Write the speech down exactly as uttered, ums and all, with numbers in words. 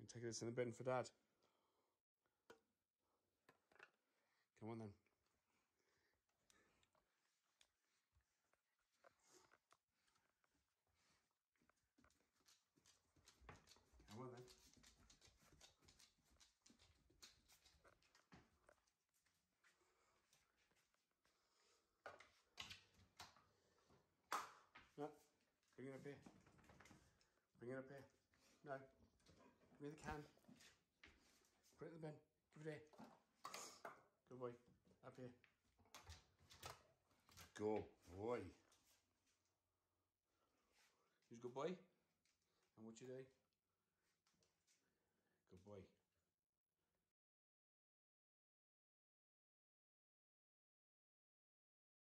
take this in the bin for Dad. Come on then. Come on then. No, bring it up here. Bring it up here. No. Give me the can. Put it in the bin. Give it here. Good boy. Up here. Good boy. He's a good boy. And what you do?